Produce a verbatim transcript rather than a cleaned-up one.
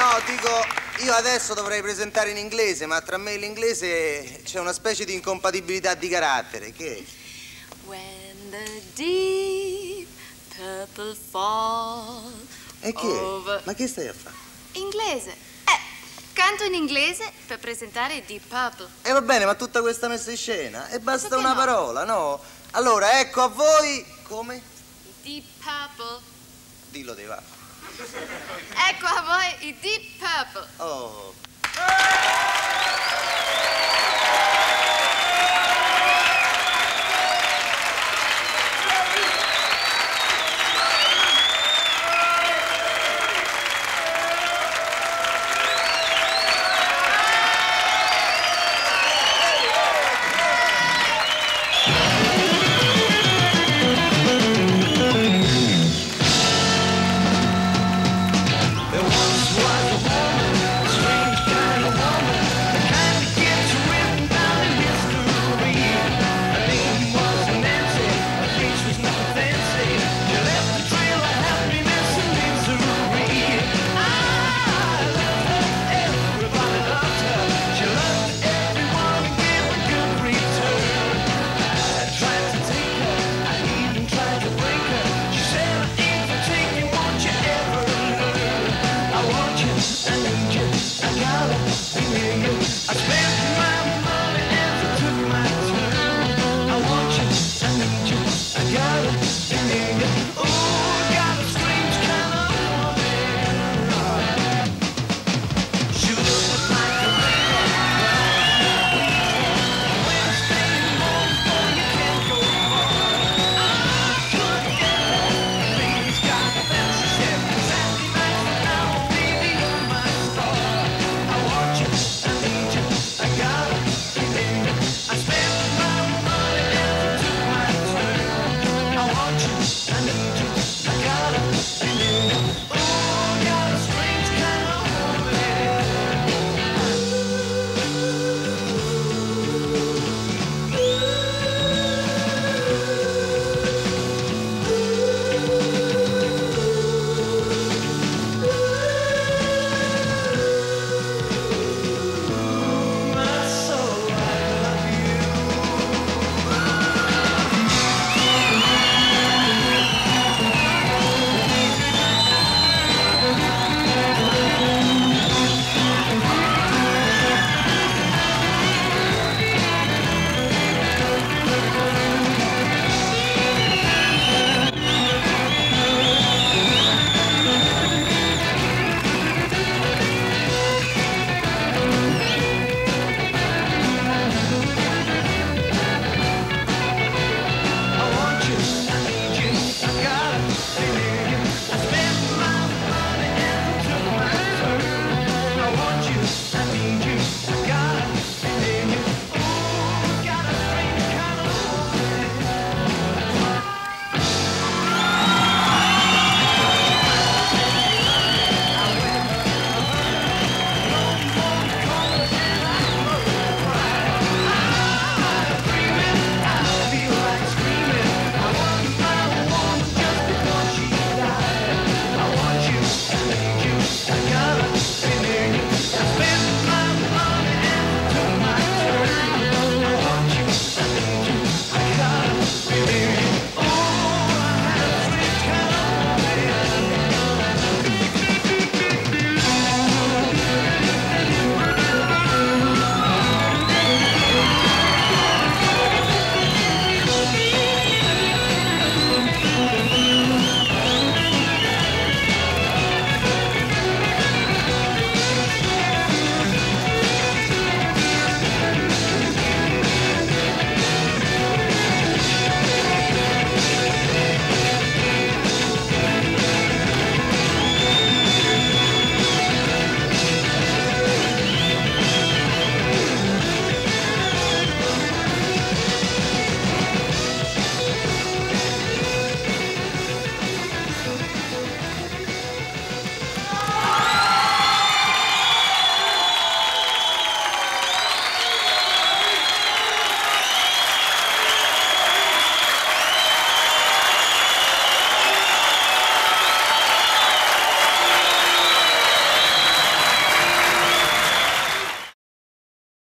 No, dico, io adesso dovrei presentare in inglese, ma tra me e l'inglese c'è una specie di incompatibilità di carattere, che? When the deep purple fall. E che? Over... Ma che stai a fare? Inglese. Eh, canto in inglese per presentare Deep Purple. E eh, va bene, ma tutta questa messa in scena? E basta Perché una no? parola, no? Allora, ecco a voi... Come? Deep Purple. Dillo, te va. Ecco a voi i Deep Purple. Oh.